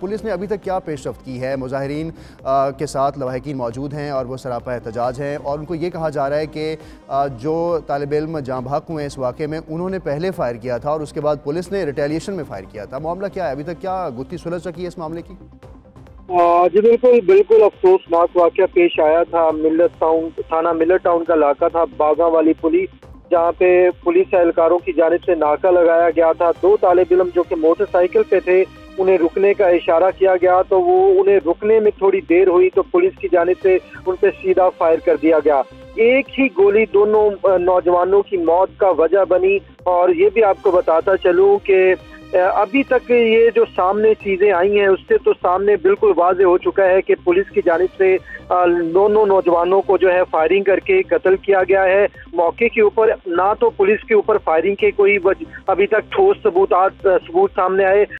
Police ने अभी तक क्या पेशरफ्त की है? मुजाहिरीन के साथ लवाहिकीन मौजूद हैं और वो सरापा एहतजाज हैं और उनको ये कहा जा रहा है कि जो तालिब इल्म जाँ बहक हुए इस वाक़े में उन्होंने पहले फायर किया था और उसके बाद पुलिस ने रिटेलिएशन में फायर किया था। मामला क्या है? अभी तक क्या गुत्थी सुलझ सकी है इस मामले की? जी बिल्कुल बिल्कुल अफसोसनाक वाक़या पेश आया था। मिलत टाउन थाना मिलत टाउन का इलाका था, बागा वाली पुली, जहाँ पे पुलिस एहलकारों की जानिब से नाका लगाया गया था। दो तालिब इल्म जो कि मोटरसाइकिल पे थे, उन्हें रुकने का इशारा किया गया तो वो उन्हें रुकने में थोड़ी देर हुई तो पुलिस की जानिब से उन पे सीधा फायर कर दिया गया। एक ही गोली दोनों नौजवानों की मौत का वजह बनी। और ये भी आपको बताता चलूं कि अभी तक ये जो सामने चीजें आई हैं उससे तो सामने बिल्कुल वाज़ेह हो चुका है कि पुलिस की जानिब से दोनों नौजवानों को जो है फायरिंग करके कत्ल किया गया है। मौके के ऊपर ना तो पुलिस के ऊपर फायरिंग के कोई अभी तक ठोस सबूत सामने आए,